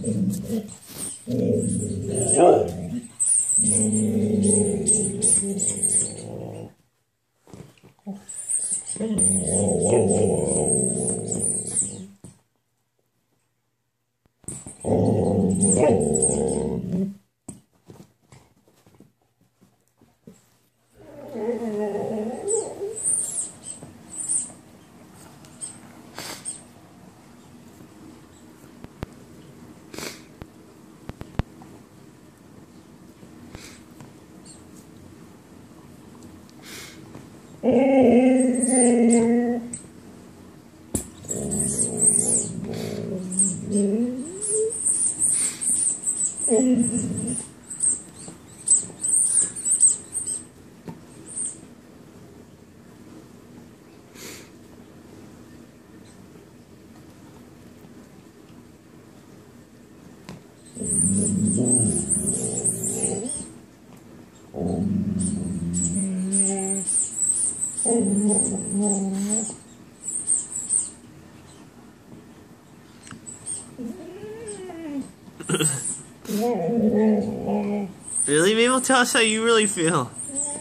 Really, Mabel? Tell us how you really feel.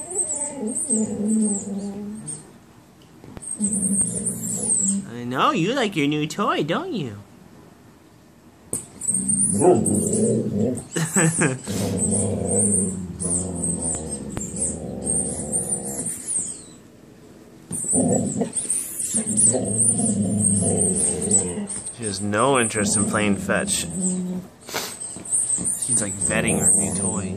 I know, you like your new toy, don't you? She has no interest in playing fetch. She's like vetting her new toy.